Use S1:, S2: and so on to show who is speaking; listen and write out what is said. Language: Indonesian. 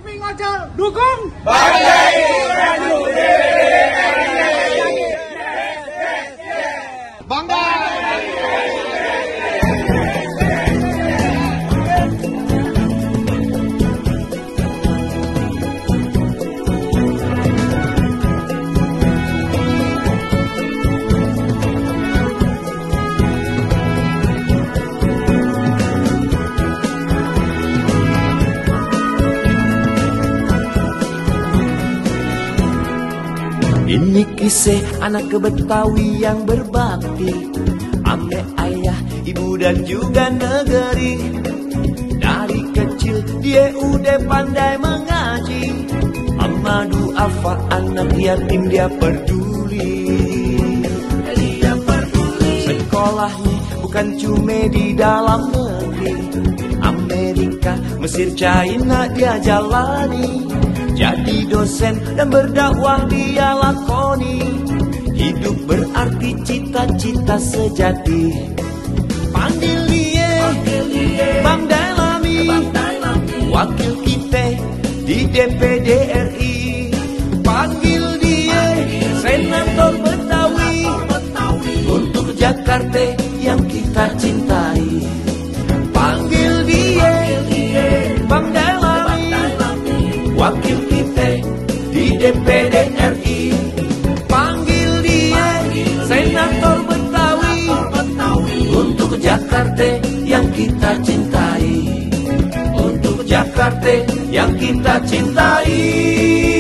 S1: Iping Ojol dukung
S2: Partai Maju
S1: Bangga.
S3: Ini kisah anak Betawi yang berbakti, ame ayah, ibu dan juga negeri. Dari kecil dia udah pandai mengaji, Amadu Alfa anak yatim dia peduli. Sekolahnya bukan cuma di dalam negeri, Amerika, Mesir, China dia jalani. Jadi dosen dan berdakwah dia lakoni. Hidup berarti cita-cita sejati. Panggil dia Bang Dailami, wakil kita di DPD RI. Panggil dia Senator Betawi, untuk Jakarta yang kita cintai. Panggil dia Bang Dailami, wakil kita di DPD RI. Panggil dia Senator Betawi, untuk Jakarta yang kita cintai. Untuk Jakarta yang kita cintai.